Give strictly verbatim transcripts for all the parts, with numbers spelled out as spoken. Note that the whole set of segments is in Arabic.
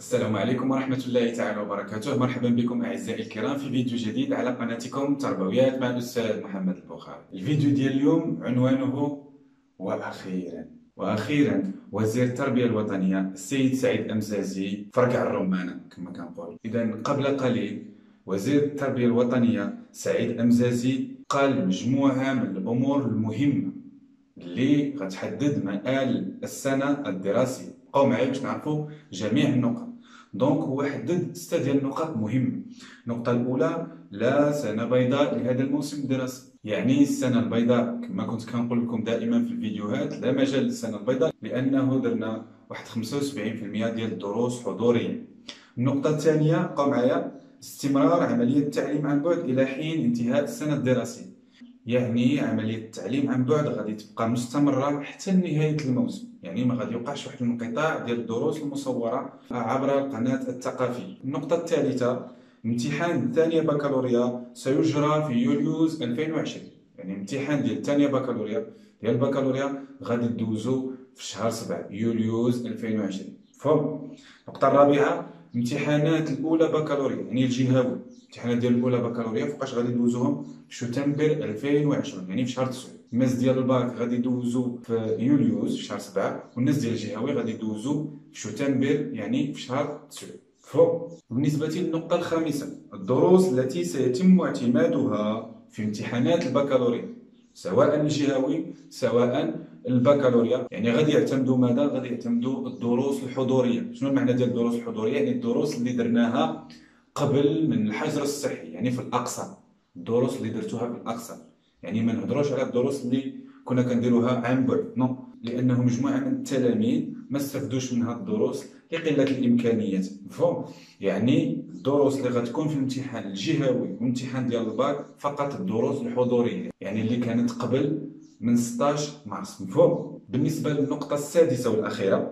السلام عليكم ورحمة الله تعالى وبركاته. مرحبا بكم أعزائي الكرام في فيديو جديد على قناتكم تربويات مع الأستاذ محمد البخاري. الفيديو ديال اليوم عنوانه وأخيرا وأخيرا وزير التربية الوطنية السيد سعيد أمزازي فرقع الرمانة كما كنقول. إذا قبل قليل وزير التربية الوطنية سعيد أمزازي قال مجموعة من الأمور المهمة اللي غتحدد مآل السنة الدراسية. بقاو معايا باش نعرفوا جميع النقط. دونك هو حدد ستة ديال النقط مهمة. النقطة الأولى: لا سنة بيضاء لهذا الموسم الدراسي، يعني السنة البيضاء كما كنت كنقول لكم دائما في الفيديوهات لا مجال للسنة البيضاء لأنه درنا واحد خمسة وسبعين بالمئة ديال الدروس حضورية. النقطة الثانية، بقاو معايا، استمرار عملية التعليم عن بعد إلى حين انتهاء السنة الدراسية، يعني عملية التعليم عن بعد غادي تبقى مستمرة حتى نهاية الموسم، يعني ما غادي يوقعش واحد الانقطاع ديال الدروس المصورة عبر القناة الثقافية. النقطة الثالثة: امتحان ثانية بكالوريا سيجرى في يوليوز ألفين وعشرين، يعني امتحان ديال ثانية بكالوريا ديال البكالوريا غادي دوزو في شهر سبعة يوليوز ألفين وعشرين. فهم؟ النقطة الرابعة: امتحانات الأولى بكالوريا يعني الجهوي، الامتحانات ديال الأولى بكالوريا فوقاش غادي دوزوهم؟ في شتنبر ألفين وعشرين يعني في شهر تسعة. الناس ديال الباك غادي يدوزو في يوليوز في شهر سبعة، والناس ديال الجهوي غادي يدوزو في شتنبر يعني في شهر تسعة. فوق. بالنسبة للنقطة الخامسة: الدروس التي سيتم اعتمادها في امتحانات البكالوريا سواء الجهوي سواء البكالوريا، يعني غادي يعتمدوا ماذا؟ غادي يعتمدوا الدروس الحضورية. شنو المعنى ديال الدروس الحضورية؟ يعني الدروس اللي درناها قبل من الحجر الصحي، يعني في الأقصى، الدروس اللي درتوها في الأقصى، يعني ما نهضروش على الدروس اللي كنا كنديروها عن بعد، نو، لأنه مجموعة من التلاميذ ما استفدوش من هاد الدروس لقلة الإمكانيات. مفهوم؟ يعني الدروس اللي غتكون في الامتحان الجهوي والامتحان ديال الباك فقط الدروس الحضورية، يعني اللي كانت قبل من ستطاش مارس. مفهوم؟ بالنسبة للنقطة السادسة والأخيرة: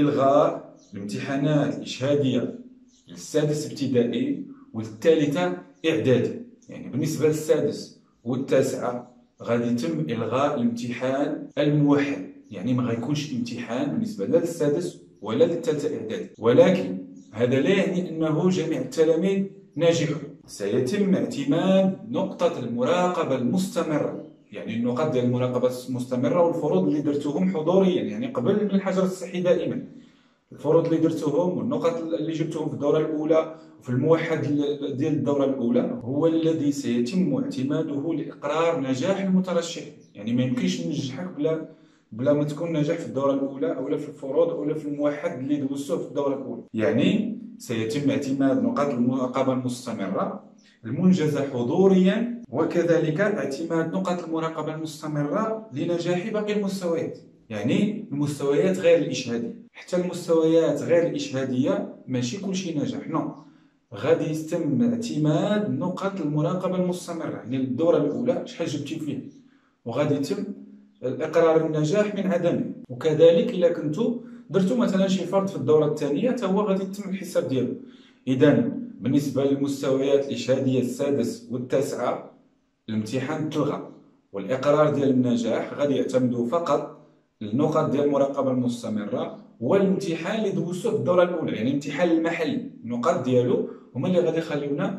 إلغاء الامتحانات الإشهادية للسادس ابتدائي والثالثة إعدادي. يعني بالنسبة للسادس والتاسعة غادي يتم إلغاء الامتحان الموحد، يعني ما غيكونش امتحان بالنسبة لا للسادس ولا للثالثة إعدادي، ولكن هذا لا يعني أنه جميع التلاميذ ناجحون. سيتم اعتماد نقطة المراقبة المستمرة، يعني النقاط ديال المراقبة المستمرة والفروض اللي درتوهم حضوريا، يعني قبل من الحجر الصحي دائما، الفروض اللي درتوهم والنقط اللي جبتوهم في الدورة الأولى وفي الموحد ديال الدورة الأولى هو الذي سيتم اعتماده لإقرار نجاح المترشح. يعني ما يمكنش ننجحك بلا بلا ما تكون ناجح في الدورة الأولى أو في الفروض أو في الموحد اللي دوزتوه في الدورة الأولى. يعني سيتم اعتماد نقاط المراقبة المستمرة المنجزة حضوريا، وكذلك اعتماد نقط المراقبة المستمرة لنجاح باقي المستويات، يعني المستويات غير الإشهادية. حتى المستويات غير الإشهادية ماشي كلشي ناجح، نو، غادي يتم اعتماد نقط المراقبة المستمرة، يعني الدورة الأولى شحال جبتي فيه، وغادي يتم الإقرار النجاح من عدمه. وكذلك إلا كنتو درتو مثلا شي فرد في الدورة الثانية حتى هو غادي يتم الحساب ديالو. إذا بالنسبة للمستويات الإشهادية السادس والتاسعة الامتحان تلغى، والإقرار ديال النجاح غادي يعتمدوا فقط النقط ديال المراقبة المستمرة والامتحان اللي دوزتوه في الدورة الأولى، يعني الامتحان المحلي النقاط ديالو هما اللي غادي يخليونا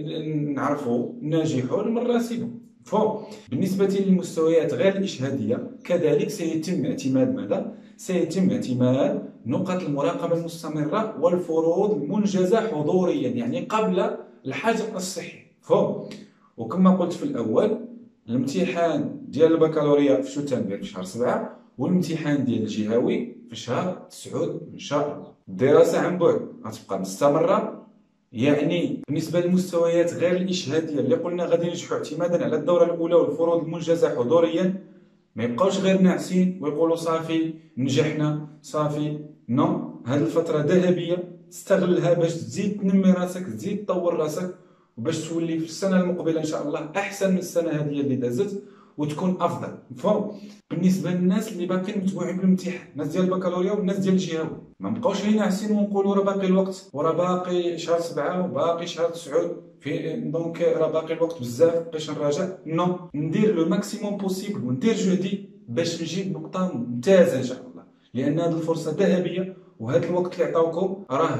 نعرفوا ناجحوا ولا نراسبوا. فهم؟ بالنسبة للمستويات غير الإشهادية كذلك سيتم اعتماد ماذا؟ سيتم اعتماد نقط المراقبة المستمرة والفروض المنجزة حضوريا، يعني قبل الحجر الصحي. فهم؟ وكما قلت في الأول، الامتحان ديال البكالوريا في شتنبر في شهر سبعة، والامتحان ديال الجهوي في شهر تسعود إن شاء الله. الدراسة عن بعد غتبقى مستمرة، يعني بالنسبة للمستويات غير الإشهادية اللي قلنا غادي ينجحوا اعتمادا على الدورة الأولى والفروض المنجزة حضوريا، ما يبقاوش غير ناعسين ويقولوا صافي نجحنا صافي، نو، هذه الفترة ذهبية استغلها باش تزيد تنمي راسك، تزيد تطور راسك، وباش تولي في السنة المقبلة إن شاء الله أحسن من السنة هذه اللي دازت وتكون أفضل. مفهوم؟ بالنسبة للناس اللي باقيين متبوعين بالامتحان، الناس ديال البكالوريا والناس ديال الجهوي، ما نبقاوش غير ناعسين ونقولوا راه باقي الوقت وراه باقي شهر سبعة وباقي شهر تسعود في دونك راه باقي الوقت بزاف باش نراجع. نو، ندير لو ماكسيموم بوسيبل وندير جهدي باش نجيب نقطة ممتازة إن شاء الله، لأن هذه الفرصة ذهبية وهذا الوقت اللي عطاوكم راه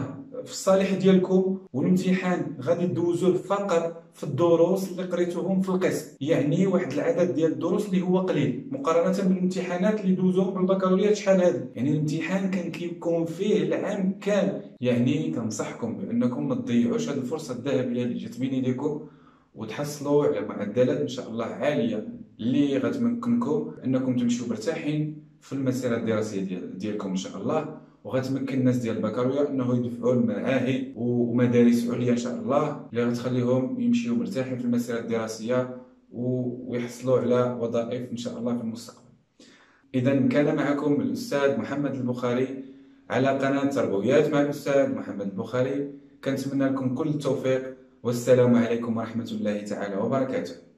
في الصالح ديالكم، والامتحان غادي دوزوه فقط في الدروس اللي قريتوهم في القسم، يعني واحد العدد ديال الدروس اللي هو قليل مقارنه بالامتحانات اللي دوزوهم في البكالوريا شحال هذه. يعني الامتحان كان كيكون فيه العام كامل. يعني كنصحكم بانكم ما تضيعوش هذه الفرصه الذهبيه اللي جات بين يديكم، وتحصلوا على معدلات ان شاء الله عاليه اللي غتمكنكم انكم تمشيو مرتاحين في المسيره الدراسيه ديال ديالكم ان شاء الله، وغتمكن الناس ديال البكالوريا انه يدفعوا المعاهد ومدارس عليا ان شاء الله اللي غتخليهم يمشيو مرتاحين في المسيره الدراسيه ويحصلوا على وظائف ان شاء الله في المستقبل. اذا كان معكم الاستاذ محمد البخاري على قناه تربويات مع الاستاذ محمد البخاري. كنتمنى لكم كل التوفيق، والسلام عليكم ورحمه الله تعالى وبركاته.